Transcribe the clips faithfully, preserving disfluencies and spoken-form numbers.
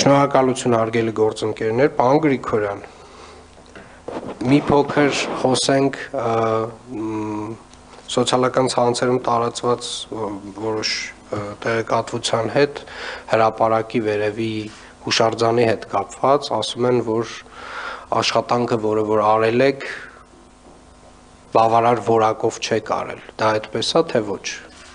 Շնորհակալություն հարգելի գործընկերներ, պարոն Գրիգորյան, մի փոքր խոսենք սոցիալական ցանցերում տարածված որոշ տեղեկատվության հետ հրապարակի վերևի հուշարձանի հետ կապված, ասում են, որ աշխատանքը, որը որ արել եք, բավարար որակով չեք արել, դա այդպես է, թե ոչ։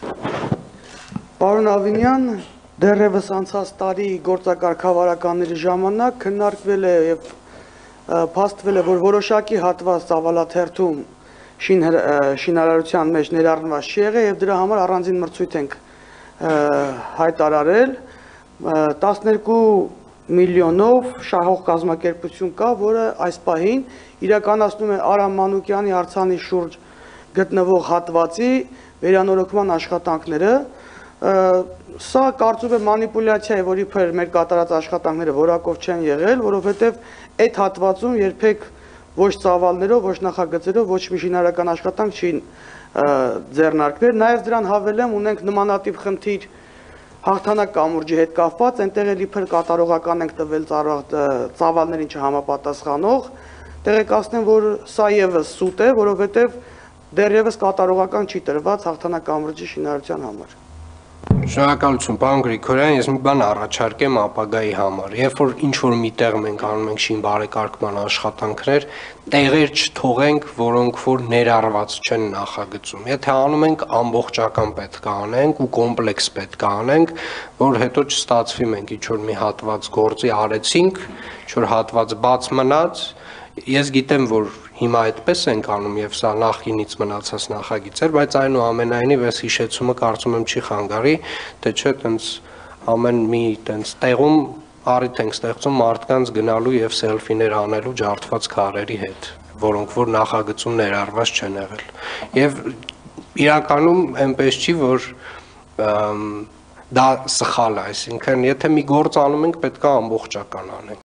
Պարոն Ավինյան, դեռևս անցած տարի գործակարգավարականների ժամանակ քննարկվել է եւ փաստվել է, որ որոշակի հատված ծավալաթերթում շինարարության մեջ ներառնված չի եղել եւ դրա համար առանձին մրցույթ ենք հայտարարել տասներկու միլիոնով շահող կազմակերպություն կա, որը այս պահին իրականացնում է Արամ Մանուկյանի արձանի շուրջ գտնվող հատվածի վերանորոգման աշխատանքները։ Սա կարծում եմ մանիպուլյացիա է, որ իբր մեր կատարած աշխատանքները որակով չեն եղել, որովհետև այդ հատվածում երբեք ոչ ծավալներով, ոչ նախագծերով, ոչ մի շինարարական աշխատանք չի ձեռնարկվել։ Նաև դրան հավելեմ, ունենք նմանատիպ խնդիր Հաղթանակ կամուրջի հետ կապված, այնտեղ էլ իբր կատարողական ենք տվել ծավալներին չհամապատասխանող, տեղեկացնեմ, որ սա ևս սուտ է, որովհետև դեռևս կատարողական չի տրված Հաղթանակ կամուրջի շինարարության համար։ Շնորհակալություն, պարոն Գրիգորյան, ես մի բան առաջարկեմ ապագայի համար։ Երբ որ ինչ-որ միտեղ մենք անում ենք շին բարեկարգման աշխատանքներ, տեղեր չթողենք, որոնք որ ներառված չեն նախագծում։ Եթե անում ենք, ամբողջական պետք է անենք ու կոմպլեքս պետք է անենք, որ հետո չստացվի մենք ինչ-որ մի հատված գործի արեցինք, ինչ-որ հատված բաց մնաց։ Ես գիտեմ, որ հիմա այդպես ենք անում եւ սա նախինից մնացած նախագիծ էր, բայց այնուամենայնիվ այս հիշեցումը կարծում եմ չի խանգարի, թե չէ տենց ամեն մի տենց տեղում առիթ ենք ստեղծում մարդկանց գնալու եւ սելֆիներ անելու ջարդված քարերի հետ, որոնք որ նախագծում ներառված չեն եղել։ Եվ իրականում այնպես չի, որ դա սխալ է, այսինքն եթե մի գործ անում ենք, պետք է ամբողջական անենք։